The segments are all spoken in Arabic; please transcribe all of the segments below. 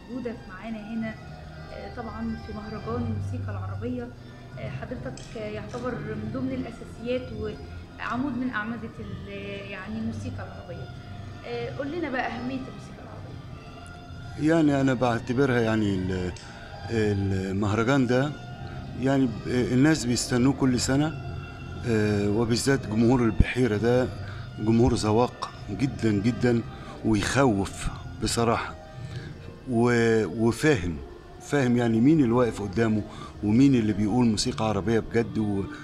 وجودك معانا هنا طبعًا في مهرجان الموسيقى العربية. حضرتك يعتبر من ضمن الأساسيات وعمود من أعمدة يعني الموسيقى العربية. قُل لنا بقى أهمية الموسيقى العربية. يعني أنا باعتبرها يعني المهرجان ده يعني الناس بيستنوه كل سنة. وبالذات جمهور البحيرة ده جمهور ذواق جدًا، جدًا، ويخوّف بصراحة. وفاهم، فاهم يعني مين اللي واقف قدّامه، ومين اللي بيقول موسيقى عربية بجد.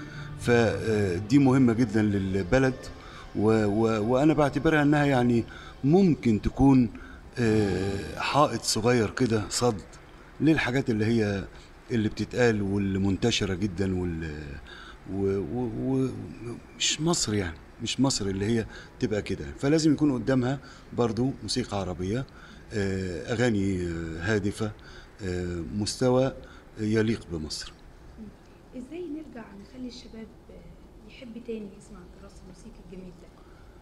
دي مهمة جدًا للبلد. وأنا باعتبرها إنها يعني ممكن تكون حائط صغير كده صَد للحاجات اللي بتتقال واللي منتشرة جدًا و و ومش مصر يعني، مش مصر اللي هي تبقى كده، فلازم يكون قدّامها برضه موسيقى عربية، أغاني هادفة، مستوى يليق بمصر. إمم. إزاي نرجع نخلّي الشباب يحب تاني يسمع التراث الموسيقي الجميل ده؟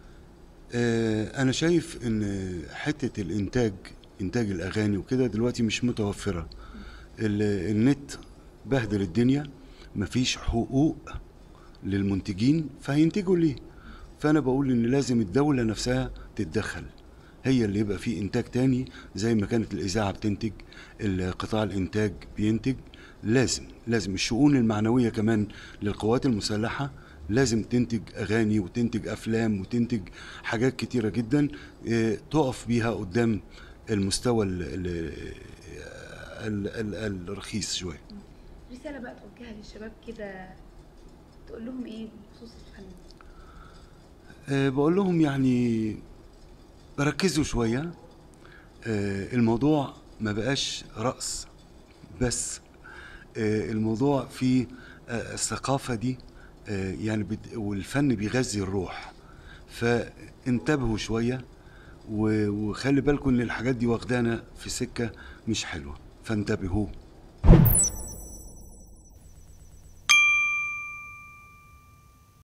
أنا شايف إن حتّة إنتاج الأغاني وكده دلوقتي مش متوفّرة. إمم. النت بهدل الدنيا، ما فيش حقوق للمنتجين، فهينتجوا ليه؟ فأنا باقول إن لازم الدولة نفسها تتدخّل، هي اللي يبقى في إنتاج تاني زي ما كانت الإذاعة بتنتج، قطاع الإنتاج بينتج. لازم الشؤون المعنوية كمان للقوات المسلحة لازم تنتج أغاني وتنتج أفلام وتنتج حاجات كتيرة جدًا تُقف بيها قدّام المستوى ال ال ال ال الرخيص شوية. إمم. رسالة بقى توجّهها للشباب كده، تقول لهم إيه بخصوص الفن؟ باقول لهم يعني ركّزوا شوية. الموضوع ما بقاش رقص بس. الموضوع فيه الثقافة دي يعني والفن بيغذّي الروح، فانتبهوا شوية وخلّي بالكم إن الحاجات دي واخدانا في سكة مش حلوة، فانتبهوا.